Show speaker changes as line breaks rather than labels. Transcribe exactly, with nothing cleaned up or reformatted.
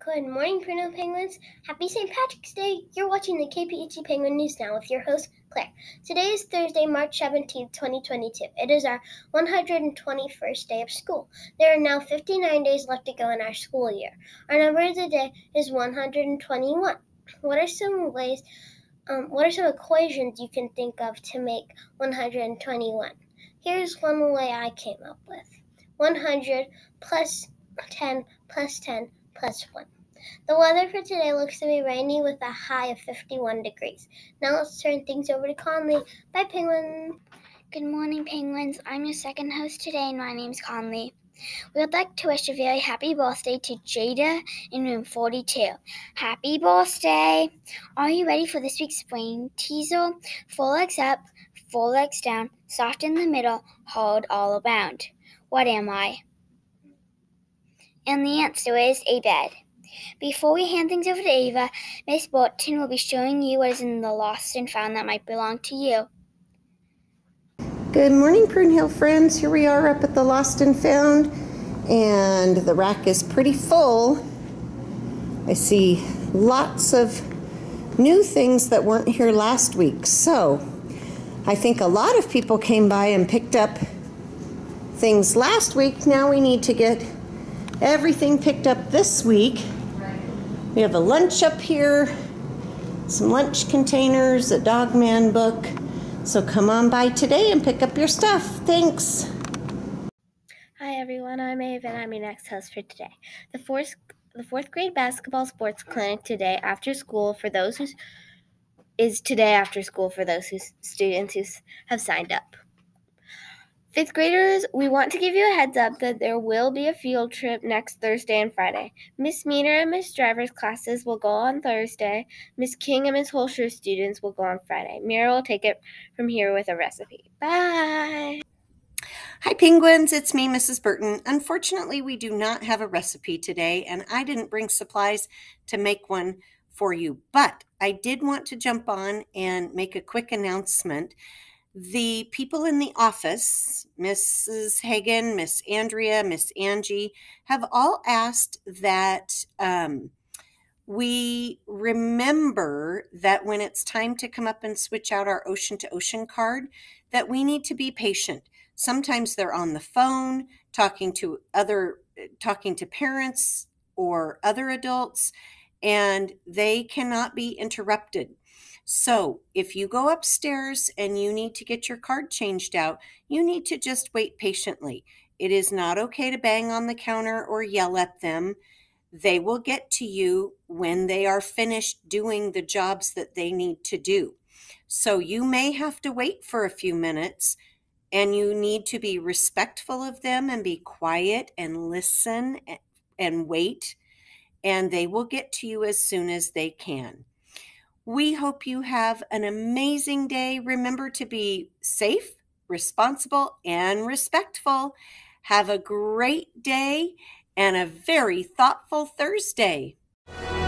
Good morning, Bruno Penguins. Happy Saint Patrick's Day. You're watching the K P H E Penguin News Now with your host, Claire. Today is Thursday, March seventeenth, twenty twenty-two. It is our one hundred twenty-first day of school. There are now fifty-nine days left to go in our school year. Our number of the day is one hundred twenty-one. What are some ways, um, what are some equations you can think of to make one hundred twenty-one? Here's one way I came up with. one hundred plus ten plus ten plus one. The weather for today looks to be rainy with a high of fifty-one degrees. Now let's turn things over to Conley. Bye, Penguins.
Good morning, Penguins. I'm your second host today, and my name's Conley. We would like to wish a very happy birthday to Jada in room forty-two. Happy birthday! Are you ready for this week's brain teaser? Four legs up, four legs down, soft in the middle, hard all around. What am I? And the answer is a bed. Before we hand things over to Ava, Miss Burton will be showing you what is in the lost and found that might belong to you.
Good morning, Prune Hill friends. Here we are up at the Lost and Found, and the rack is pretty full. I see lots of new things that weren't here last week. So I think a lot of people came by and picked up things last week. Now we need to get everything picked up this week. We have a lunch up here, some lunch containers, a Dogman book. So come on by today and pick up your stuff. Thanks.
Hi everyone, I'm Ava and I'm your next host for today. The fourth, the fourth grade basketball sports clinic today after school for those who is today after school for those who students who have signed up. Fifth graders, we want to give you a heads up that there will be a field trip next Thursday and Friday. Miss Meaner and Miss Driver's classes will go on Thursday. Miss King and Miss Holscher's students will go on Friday. Mira will take it from here with a recipe. Bye!
Hi Penguins, it's me, Missus Burton. Unfortunately, we do not have a recipe today, and I didn't bring supplies to make one for you. But I did want to jump on and make a quick announcement. The people in the office, Missus Hagan, Miss Andrea, Miss Angie, have all asked that um, we remember that when it's time to come up and switch out our Ocean to Ocean card, that we need to be patient. Sometimes they're on the phone talking to other, talking to parents or other adults, and they cannot be interrupted. So if you go upstairs and you need to get your card changed out, you need to just wait patiently. It is not okay to bang on the counter or yell at them. They will get to you when they are finished doing the jobs that they need to do. So you may have to wait for a few minutes, and you need to be respectful of them and be quiet and listen and wait, and they will get to you as soon as they can. We hope you have an amazing day. Remember to be safe, responsible, and respectful. Have a great day and a very thoughtful Thursday.